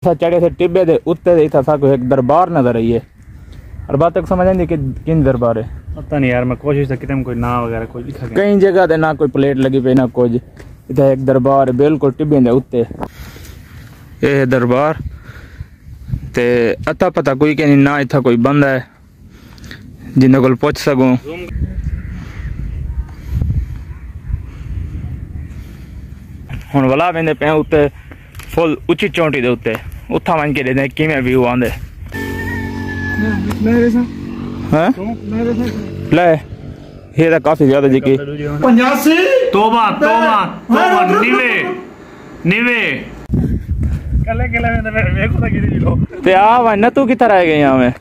चढ़े थे टिब्बे दे उत्ते इथा साको एक दरबार नजर आई है और बात तक समझ आती कि किन दरबार है पता नहीं यार। मैं कोशिश तो कितने कोई ना वगैरह कोई लिखा गया कई जगह ते ना कोई प्लेट लगी पे ना कुछ इधर एक दरबार है बिल्कुल टिब्बे दे उत्ते ये है दरबार ते अता पता कोई के नहीं ना इथा कोई बंदा है जिन्हें कोल पूछ सकूं हुण वाला वेंदे पे उत्ते फुल उच्ची चोटी दे उत्ते उथा वन के दे किवें व्यू आंदे हैं ले ये तो काफी ज्यादा जी की 85 तोबा तोबा तोबा निवे कले कले में मेरे को लगी थी लो ते आ भाई न तू किधर आ गए यहां में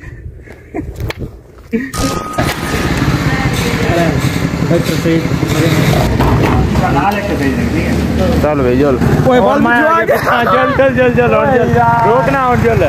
चल भाई चल रोकना और चल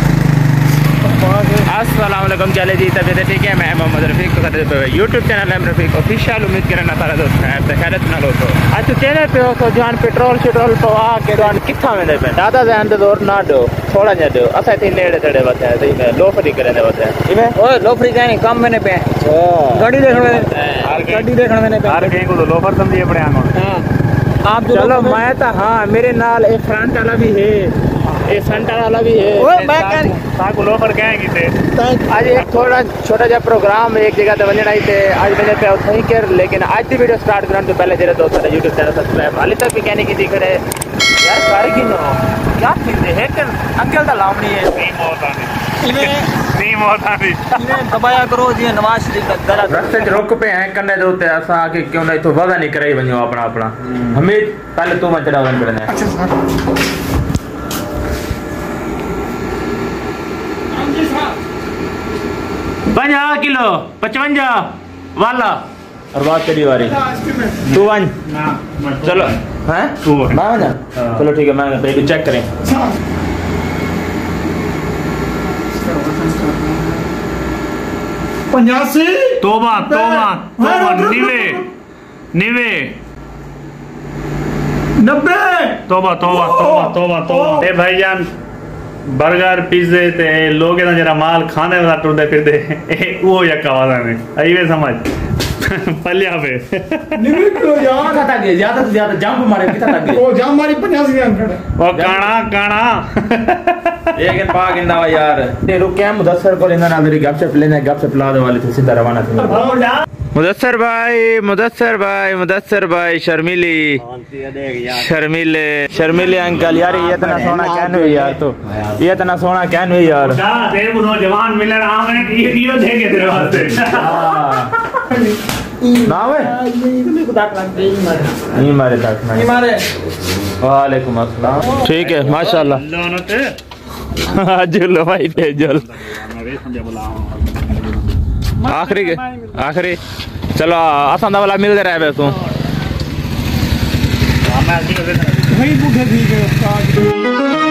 अस्सलाम वालेकुम चले जी तबीयत ठीक है। मैं मोहम्मद रफीक तो करते पे यूट्यूब चैनल है रफीक ऑफिशियल। उम्मीद करना सारा दोस्त है तो खैरत ना लो तो आज तो चैनल पे हो तो जान पेट्रोल शेट्रोल पवा के जान किथा में दे पे दादा जान तो दूर ना दो थोड़ा जा दो असा थी नेड़े तड़े बता है सही में लोफरी करे दे बता है इमे ओए लोफरी जाने काम मैंने पे गाड़ी देखने में यार कहीं को तो लोफर समझिए अपने आंगों। हां आप चलो मैं तो हां मेरे नाल एक फ्रंट वाला भी है ये सेंटर वाला भी है ओए मैं साको लोफर कहेंगे थे आज एक थोड़ा छोटा सा प्रोग्राम एक जगह पे बनना थे आज मैंने पे उतना ही कर लेकिन आज की वीडियो स्टार्ट करने से पहले जरा दोस्तों YouTube चैनल सब्सक्राइब हाले तक भी कहने की दिख रहे यार कर की नो क्या कहते हैं कि अंकल दा लावनी है नहीं मौत आनी इन्हें दबाया करो जी नवाज शरीफ का गलत रास्ते च रुक पे हैं करने दे उते ऐसा कि क्यों नहीं तो वादा नहीं कराई बनियो अपना अपना हमें पहले तो मैं चढ़ावन करना है। अच्छा सर 50 किलो 55 वाला और बात करी वारी तू वन चलो हैं तू मैं चलो ठीक है मैं पहले चेक करें पंजासी तोबा तोबा तोबा निवे 90 तोबा तोबा तोबा तोबा तोबा ए भाईजान बर्गर पिज़्ज़े ते लोग ना जरा माल खाने वाला टुरदे फिरदे वो या कवादा ने आई वे समझ पल्लिया पे निवे क्यों यार कितना तक गए ज्यादा से ज्यादा जंप मारे कितना तक गए ओ जंप मारी 85 रन वो काना एक दिन पा गिंदा वा यार ते रुके मुदस्सर को लेना ना मेरी गपशप लेने गपशप ला दे वाले थे सीधा रवाना थे मुदस्सर भाई शर्मिले अंकल यार ये इतना सोना कहने हुई यार तो ये इतना सोना कहने हुई यार तेरे को जवान मिले रहा मैं ये वीडियो देखे तेरे वास्ते ना वे नहीं को दाग लग गई नहीं मारे दाग नहीं मारे वालेकुम अस्सलाम ठीक है माशाल्लाह जुल भाई जुल आखिरी चलो आसान वाला मिल रहा है वैसे वही बूढ़े ठीक है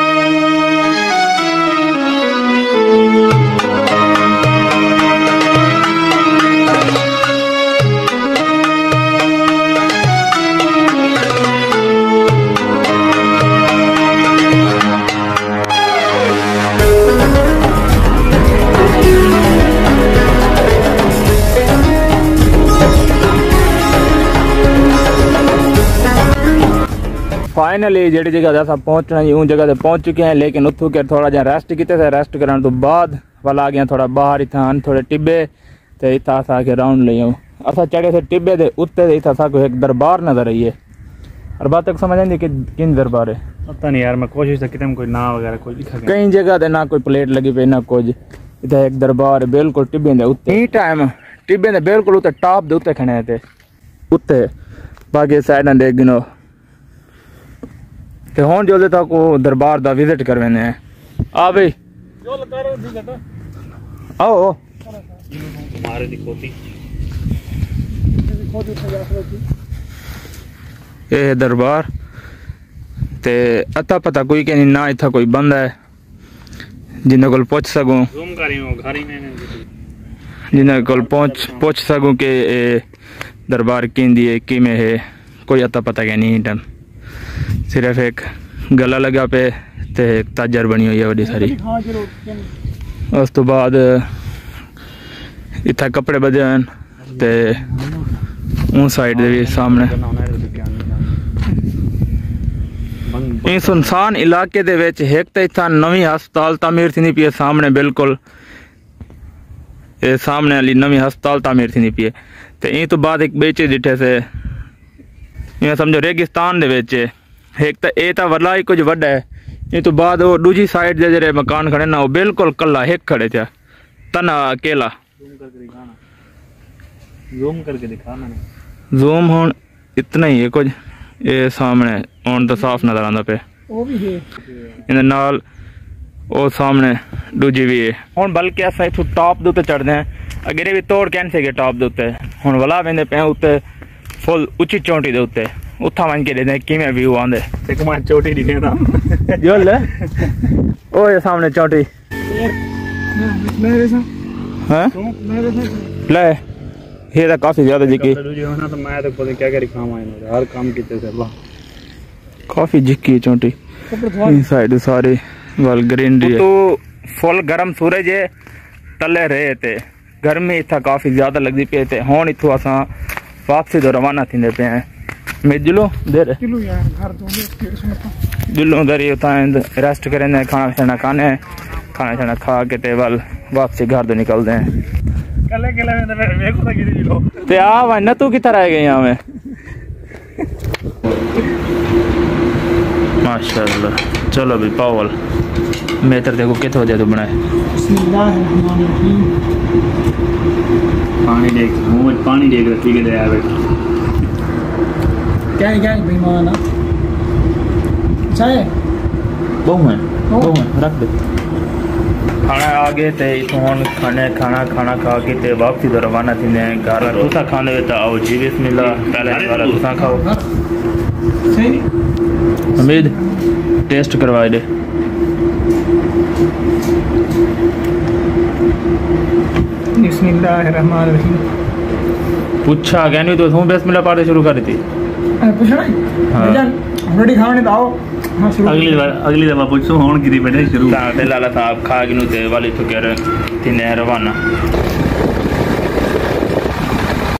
फाइनली जी जगह अस पहुंचना उन जगह से पहुंच चुके हैं लेकिन उतों के थोड़ा जहा रेस्ट किते थे रेस्ट करने तो बाद वाला आ गया थोड़ा बाहर इतना थोड़े टिब्बे तो इतना अस आके राउंड ले असा चढ़े थे टिब्बे के उत्ते इतना साको एक दरबार नजर आई है और बात तक समझ आती कि किन दरबार है पता नहीं यार। मैं कोशिश तो कितने कोई ना वगैरह कोई लिखा कई जगह ते ना कोई प्लेट लगी पे ना कुछ इधर एक दरबार बिल्कुल टिब्बे के उत्ते टाइम टिब्बे के बिल्कुल उत्ते टॉप के उत्ते खड़े थे उत्ते बाकी साइड देख गिनो ते हुन जो तक दरबार दा विजिट करवाने हैं आ भाई आओ मारे दी खोती ये दरबार ते अता पता कोई के ना इथा कोई बंदा है जिन्हें कोल पूछ सकूं जिन्हें कोल पूछ सकूं कि दरबार किंदी है कि में है कोई अता पता के नहीं डन सिर्फ एक गला लगा पे ते एक ताजर बनी हुई है बड़ी सारी। उस तो बाद इतना कपड़े बदे हैं ते उन साइड दे भी सामने इस सुनसान इलाके दे विच एक तो इतना नवी हस्पताल तामीर थी पी सामने बिल्कुल ये सामने वाली नवी हस्पताल तामीर थी पी ते इन तो बाद एक बेचे डिठे से ये समझो रेगिस्तान दे विच एक तो ये तो वाला ही कुछ वड्डा है। ये तो बाद वो दूजी साइड दे जरे मकान खड़े ना वो बिल्कुल कला एक खड़े थे तना अकेला। ज़ूम करके दिखा मैंने। ज़ूम होन इतना ही है कुछ ये सामने हुण तो साफ नजर आंदा पे वो भी है इहदे नाल वो सामने दूजी भी है। हुण बल्कि असां इत्थों टॉप दे उत्ते चढ़दे हैं अगे भी तोड़ कैंसे के टॉप दे उत्ते हुण वला वेंदे पे उत्ते फुल उच्ची चोटी दे उत्ते उत्था वन के देने किवें व्यू आंदे एक मां चोटी दिखे ना जो ले ओ ये सामने चोटी मेरे से हैं मेरे से ले ये तो काफी ज्यादा जिक्की दूजी होना तो मैं तो पता क्या क्या काम आए हर काम कीते से वाह काफी जिक्की चोटी इस साइड सारी वाल ग्रीनरी है। तो फुल गरम सूरज है तले रहे थे गर्मी इतना काफी ज्यादा लगती पे थे हुण इत्थों असां वापसी तो रवाना थींदे पे हैं मिजलो देर जुल्लो दरी उतां रेस्ट करेंगे खाना शाना खा के ते वाल वापसी घर तो निकलते हैं। ते आ भाई न तू कितना रह गई यहाँ में माशाल्लाह। चलो भी पावल मेहतर देखो कितने वजह तो बनाए पानी देख मुंह पानी देख रखी के दे क्या बेईमान चाहे बहु है रख दे खाना आ गए थे इथों खाना खा के ते वापसी तो रवाना थी घर तुसा खाने तो आओ जी बिस्मिल्लाह पहले तुसा खाओ सही उम्मीद टेस्ट करवाए दे बिस्मिल्लाहिर्रहमानिर्रहीम पूछा क्या नहीं तो तू बिस्मिल्लाह पढ़ते शुरू कर दी रोटी खाने तो आओ अगली दफा पूछो होन की बैठे शुरू लाला साहब खा के नु ते वाली तो कह रहे रवाना